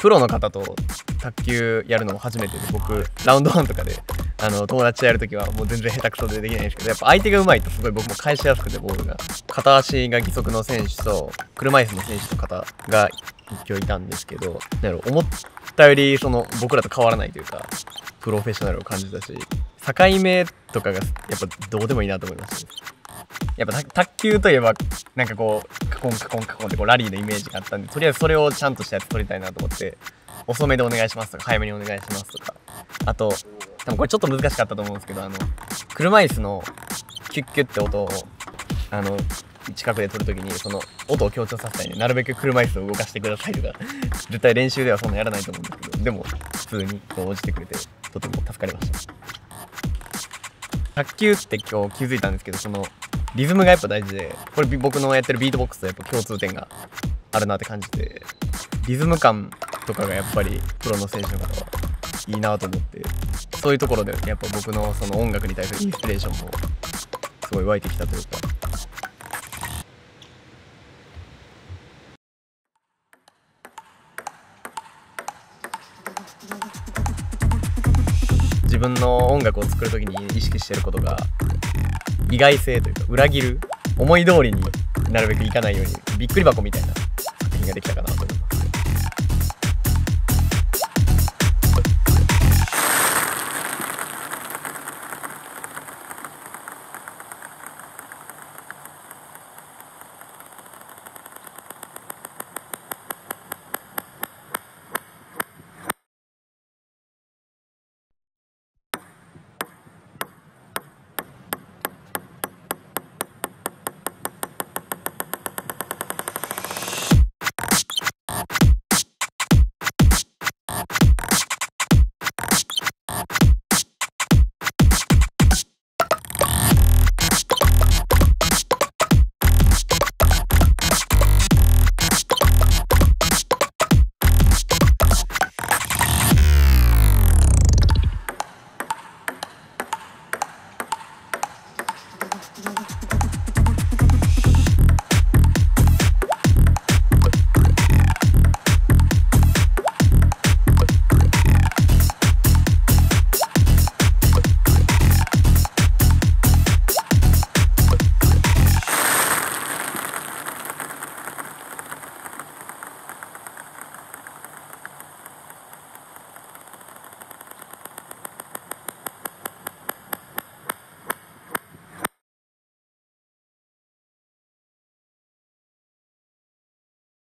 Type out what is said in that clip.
プロの方と卓球やるのも初めてで、僕ラウンド1とかで友達とやるときはもう全然下手くそでできないんですけど、やっぱ相手が上手いとすごい僕も返しやすくて、ボールが片足が義足の選手と車椅子の選手の方が今日いたんですけど、思ったより僕らと変わらないというか、プロフェッショナルを感じたし、境目とかがやっぱどうでもいいなと思いましたね。やっぱ卓球といえばなんかこうカコンカコンカコンってこうラリーのイメージがあったんで、とりあえずそれをちゃんとしたやつ取りたいなと思って、遅めでお願いしますとか早めにお願いしますとか、あと多分これちょっと難しかったと思うんですけど、車椅子のキュッキュッって音を近くで撮るときにその音を強調させたいんで、なるべく車椅子を動かしてくださいとか絶対練習ではそんなやらないと思うんですけど、でも普通に応じてくれてとても助かりました。卓球って今日気づいたんですけど、リズムがやっぱ大事で、これ僕のやってるビートボックスとやっぱ共通点があるなって感じて、リズム感とかがやっぱりプロの選手の方はいいなと思って、そういうところでやっぱ僕のその音楽に対するインスピレーションもすごい湧いてきたというか。自分の音楽を作るときに意識してることが、意外性というか裏切る、思い通りになるべくいかないようにびっくり箱みたいな作品ができたかなと思います。